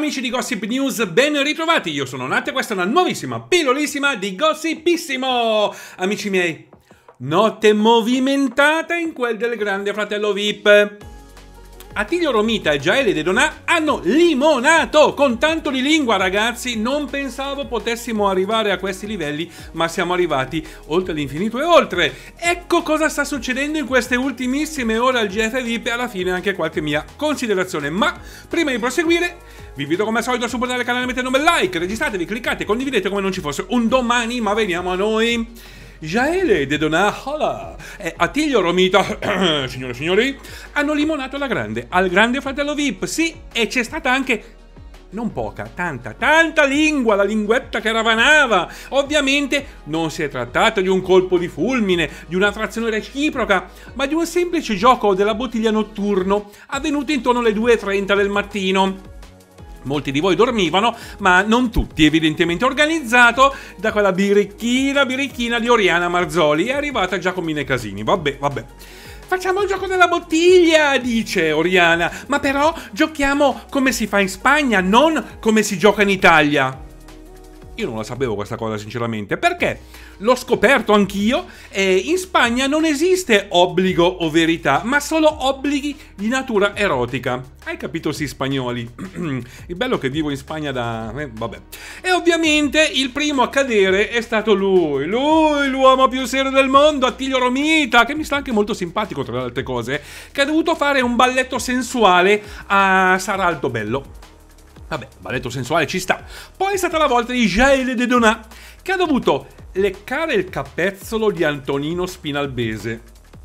Amici di Gossip News, ben ritrovati, io sono Nat e questa è una nuovissima pillolissima di Gossipissimo! Amici miei, notte movimentata in quel del Grande Fratello VIP. Attilio Romita e Jaele De Donà hanno limonato con tanto di lingua, ragazzi. Non pensavo potessimo arrivare a questi livelli, ma siamo arrivati oltre l'infinito e oltre. Ecco cosa sta succedendo in queste ultimissime ore al GF VIP e alla fine anche qualche mia considerazione. Ma prima di proseguire, vi invito come al solito a supportare il canale mettendo un bel like, registratevi, cliccate, condividete come non ci fosse un domani, ma veniamo a noi. Jaele De Donà e Attilio Romita, signore e signori, hanno limonato alla grande, al Grande Fratello VIP, sì, e c'è stata anche, non poca, tanta lingua, la linguetta che ravanava. Ovviamente non si è trattato di un colpo di fulmine, di un'attrazione reciproca, ma di un semplice gioco della bottiglia notturno, avvenuto intorno alle 2:30 del mattino. Molti di voi dormivano, ma non tutti, evidentemente organizzato da quella birichina di Oriana Marzoli. È arrivata Giacomina Casini, vabbè. Facciamo il gioco della bottiglia, dice Oriana, ma però giochiamo come si fa in Spagna, non come si gioca in Italia. Io non la sapevo questa cosa, sinceramente, perché l'ho scoperto anch'io e in Spagna non esiste obbligo o verità, ma solo obblighi di natura erotica. Hai capito, sì, spagnoli? Il bello che vivo in Spagna da... vabbè. E ovviamente il primo a cadere è stato lui, l'uomo più serio del mondo, Attilio Romita, che mi sta anche molto simpatico tra le altre cose, che ha dovuto fare un balletto sensuale a Sara Altobello. Vabbè, balletto sensuale ci sta. Poi è stata la volta di Jaele De Donà, che ha dovuto leccare il capezzolo di Antonino Spinalbese.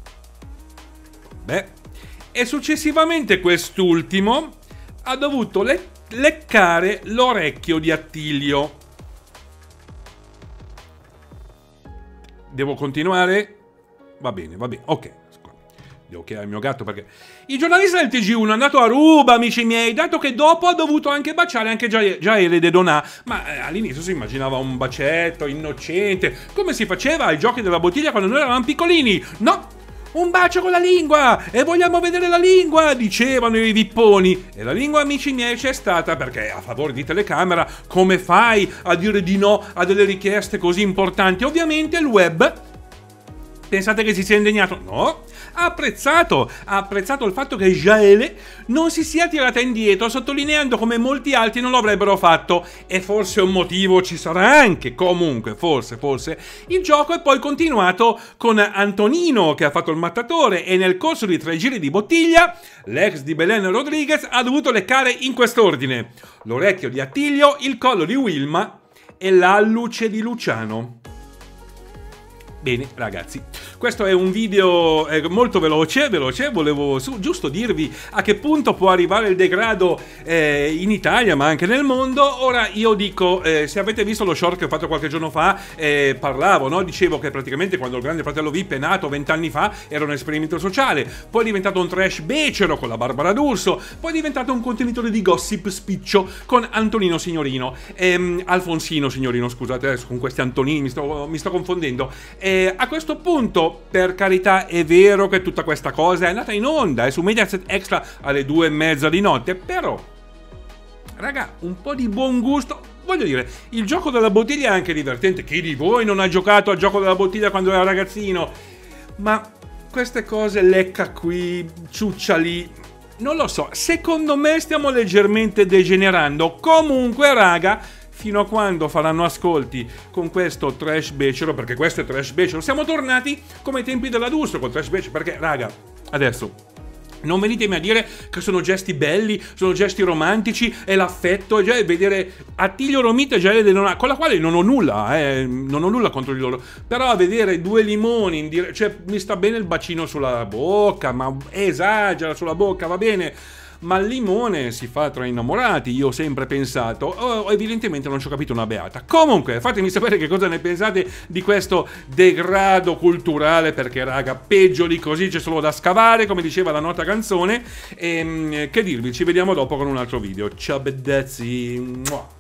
Beh, e successivamente quest'ultimo ha dovuto leccare l'orecchio di Attilio. Devo continuare? Va bene, ok. Devo chiedere al mio gatto perché... Il giornalista del TG1 è andato a ruba, amici miei, dato che dopo ha dovuto anche baciare anche Jaele De Donà. Ma all'inizio si immaginava un bacetto innocente, come si faceva ai giochi della bottiglia quando noi eravamo piccolini. No, un bacio con la lingua, e vogliamo vedere la lingua, dicevano i vipponi. E la lingua, amici miei, c'è stata, perché a favore di telecamera, come fai a dire di no a delle richieste così importanti? Ovviamente il web... Pensate che si sia indegnato? No, ha apprezzato il fatto che Jaele non si sia tirata indietro, sottolineando come molti altri non lo avrebbero fatto. E forse un motivo ci sarà anche, comunque, forse. Il gioco è poi continuato con Antonino, che ha fatto il mattatore, e nel corso di 3 giri di bottiglia, l'ex di Belen Rodriguez ha dovuto leccare in quest'ordine: l'orecchio di Attilio, il collo di Wilma e l'alluce di Luciano. Bene, ragazzi, questo è un video molto veloce, volevo giusto dirvi a che punto può arrivare il degrado in Italia, ma anche nel mondo. Ora io dico, se avete visto lo short che ho fatto qualche giorno fa, parlavo, no? Dicevo che praticamente quando il Grande Fratello VIP è nato 20 anni fa era un esperimento sociale, poi è diventato un trash becero con la Barbara D'Urso, poi è diventato un contenitore di gossip spiccio con Antonino Signorino, Alfonsino Signorino, scusate, adesso con questi Antonini mi sto confondendo. A questo punto, per carità, è vero che tutta questa cosa è andata in onda su Mediaset Extra alle 2:30 di notte, però, raga, un po' di buon gusto. Voglio dire, il gioco della bottiglia è anche divertente. Chi di voi non ha giocato al gioco della bottiglia quando era ragazzino? Ma queste cose, lecca qui, ciuccia lì, non lo so, secondo me stiamo leggermente degenerando. Comunque, raga, fino a quando faranno ascolti con questo trash becero, perché questo è trash becero, siamo tornati come ai tempi della D'Urso col trash becero, perché, raga, adesso non venitemi a dire che sono gesti belli, sono gesti romantici, e l'affetto, e vedere Attilio Romita e Jaele De Donà, con la quale non ho nulla contro di loro, però a vedere due limoni in cioè mi sta bene il bacino sulla bocca, ma esagera sulla bocca, va bene, ma il limone si fa tra innamorati, io ho sempre pensato. Evidentemente non ci ho capito una beata. Comunque, fatemi sapere che cosa ne pensate di questo degrado culturale, perché, raga, peggio di così c'è solo da scavare, come diceva la nota canzone. E che dirvi, ci vediamo dopo con un altro video. Ciao, bedazzi.